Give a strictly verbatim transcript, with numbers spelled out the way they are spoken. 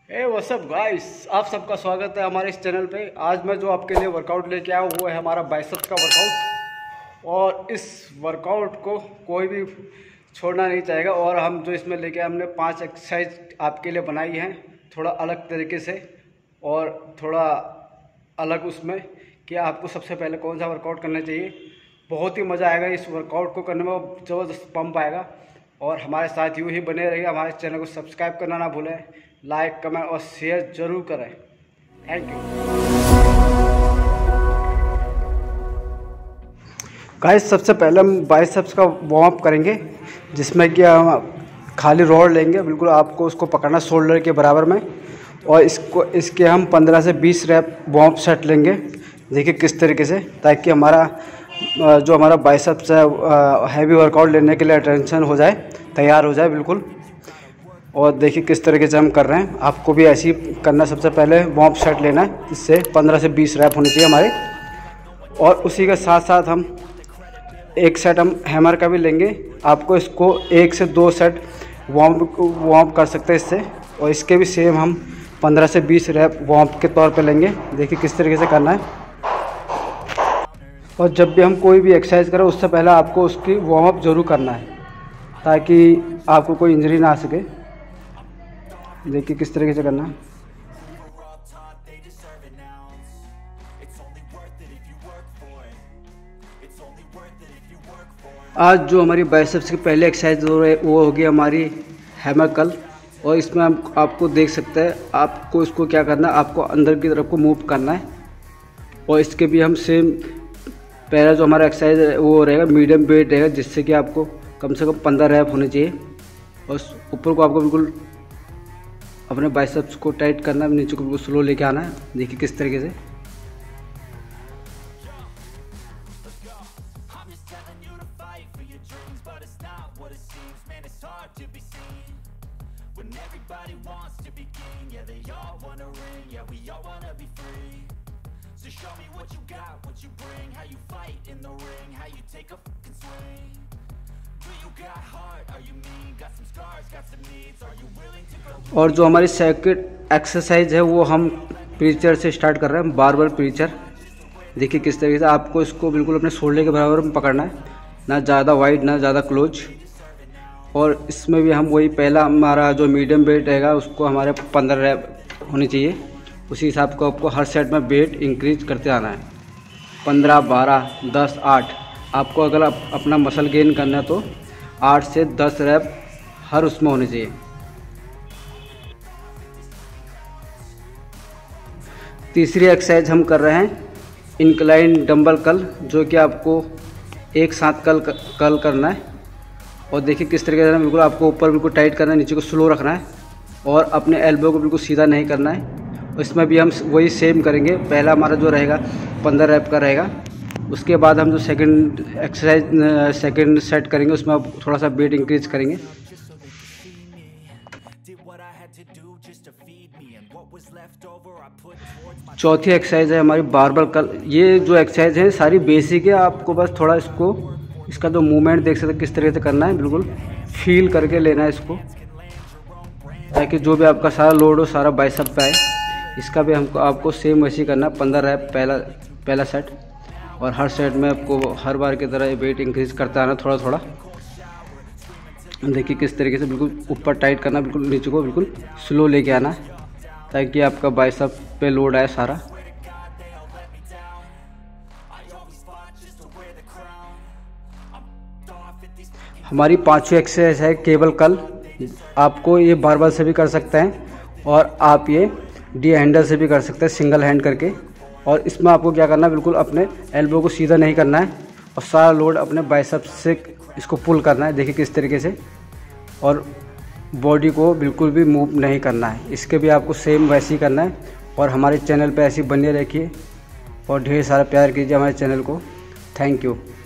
ए WhatsApp guys, आप सबका स्वागत है हमारे इस चैनल पे। आज मैं जो आपके लिए वर्कआउट लेके आया हूँ वो है हमारा बाइसेप्स का वर्कआउट। और इस वर्कआउट को कोई भी छोड़ना नहीं चाहेगा। और हम जो इसमें लेके आए, हमने पांच एक्सरसाइज आपके लिए बनाई हैं, थोड़ा अलग तरीके से और थोड़ा अलग उसमें कि आपको सबसे पहले कौन सा वर्कआउट करना चाहिए। बहुत ही मज़ा आएगा इस वर्कआउट को करने में, ज़बरदस्त पंप आएगा। और हमारे साथ यूँ ही बने रहिए। हमारे चैनल को सब्सक्राइब करना ना भूलें, लाइक कमेंट और शेयर जरूर करें। Thank you guys. सबसे पहले हम बाइसेप्स का वार्म अप करेंगे, जिसमें कि हम खाली रॉड लेंगे, बिल्कुल आपको उसको पकड़ना शोल्डर के बराबर में। और इसको इसके हम पंद्रह से बीस रैप वार्म अप सेट लेंगे। देखिए किस तरीके से, ताकि हमारा जो हमारा बाइसेप्स है हैवी वर्कआउट लेने के लिए अटेंशन हो जाए, तैयार हो जाए बिल्कुल। और देखिए किस तरीके से हम कर रहे हैं, आपको भी ऐसे ही करना। सबसे पहले वार्म अप सेट लेना है, इससे पंद्रह से बीस रैप होने चाहिए हमारे। और उसी के साथ साथ हम एक सेट हम हैमर का भी लेंगे। आपको इसको एक से दो सेट वार्म वार्म अप कर सकते हैं इससे। और इसके भी सेम हम पंद्रह से बीस रैप वार्म अप के तौर पे लेंगे। देखिए किस तरीके से करना है। और जब भी हम कोई भी एक्सरसाइज करें, उससे पहले आपको उसकी वार्म अप जरूर करना है, ताकि आपको कोई इंजरी ना आ सके। देखिए किस तरीके से करना है। आज जो हमारी बाइसेप्स की पहली एक्सरसाइज हो रही है वो होगी हमारी हैमर कर्ल। और इसमें हम आपको देख सकते हैं, आपको इसको क्या करना है, आपको अंदर की तरफ को मूव करना है। और इसके भी हम सेम पहला जो हमारा एक्सरसाइज वो रहेगा मीडियम वेट रहेगा, जिससे कि आपको कम से कम पंद्रह रैप होने चाहिए। और ऊपर को आपको बिल्कुल अपने बाइसेप्स को टाइट करना है, नीचे को बिल्कुल स्लो लेके आना है। देखिए किस तरीके से। और जो हमारी सेकंड एक्सरसाइज है वो हम प्रीचर से स्टार्ट कर रहे हैं, बारबेल प्रीचर। देखिए किस तरीके से आपको इसको बिल्कुल अपने शोल्डर के बराबर में पकड़ना है, ना ज़्यादा वाइड ना ज़्यादा क्लोज। और इसमें भी हम वही पहला हमारा जो मीडियम वेट रहेगा उसको हमारे पंद्रह रैप होनी चाहिए। उसी हिसाब को आपको हर सेट में वेट इंक्रीज करते आना है। पंद्रह, बारह, दस, आठ। आपको अगर आप अपना मसल गेन करना है तो आठ से दस रैप हर उसमें होने चाहिए। तीसरी एक्सरसाइज हम कर रहे हैं इंक्लाइन डंबल कर्ल, जो कि आपको एक साथ कर्ल कर्ल करना है। और देखिए किस तरीके से, बिल्कुल आपको ऊपर बिल्कुल टाइट करना है, नीचे को स्लो रखना है और अपने एल्बो को बिल्कुल सीधा नहीं करना है। और इसमें भी हम वही सेम करेंगे। पहला हमारा जो रहेगा पंद्रह रैप का रहेगा। उसके बाद हम जो सेकंड एक्सरसाइज सेकंड सेट करेंगे, उसमें आप थोड़ा सा वेट इंक्रीज करेंगे। चौथी एक्सरसाइज है हमारी बारबेल कर्ल। ये जो एक्सरसाइज है सारी बेसिक है, आपको बस थोड़ा इसको इसका जो मूवमेंट देख सकते हैं किस तरीके से करना है, बिल्कुल फील करके लेना है इसको, ताकि जो भी आपका सारा लोड हो सारा बाइसेप पे आए। इसका भी हमको आपको सेम वैसे ही करना है, पंद्रह रैप पहला पहला सेट। और हर सेट में आपको हर बार की तरह वेट इंक्रीज करता आना थोड़ा थोड़ा। देखिए किस तरीके से, बिल्कुल ऊपर टाइट करना, बिल्कुल नीचे को बिल्कुल स्लो लेके आना, ताकि आपका बाइसेप पे लोड आए सारा। हमारी पांचवी एक्सरसाइज है केबल कर्ल। आपको ये बारबेल से भी कर सकते हैं और आप ये डी हैंडल से भी कर सकते हैं, सिंगल हैंड करके। और इसमें आपको क्या करना है, बिल्कुल अपने एल्बो को सीधा नहीं करना है और सारा लोड अपने बाइसेप्स से इसको पुल करना है। देखिए किस तरीके से। और बॉडी को बिल्कुल भी मूव नहीं करना है। इसके भी आपको सेम वैसे ही करना है। और हमारे चैनल पे ऐसे बने रखिए और ढेर सारा प्यार कीजिए हमारे चैनल को। Thank you.